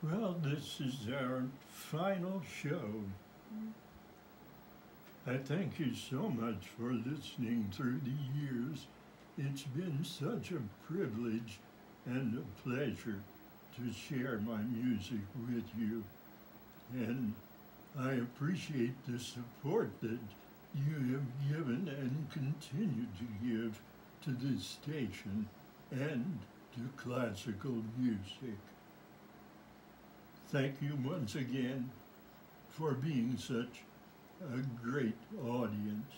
Well, this is our final show. I thank you so much for listening through the years. It's been such a privilege and a pleasure to share my music with you. And I appreciate the support that you have given and continue to give to this station and to classical music. Thank you once again for being such a great audience.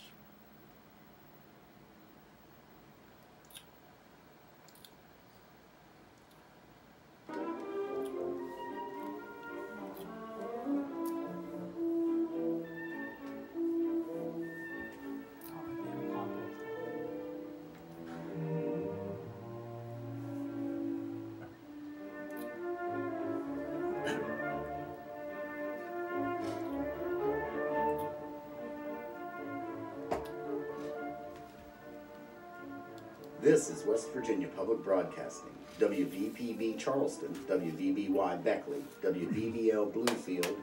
This is West Virginia Public Broadcasting, WVPB Charleston, WVBY Beckley, WVBL Bluefield,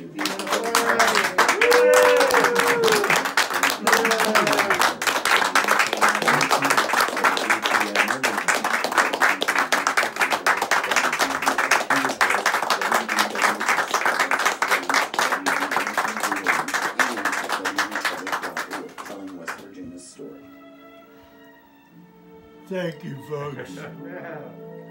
telling West Virginia's story. Thank you, folks.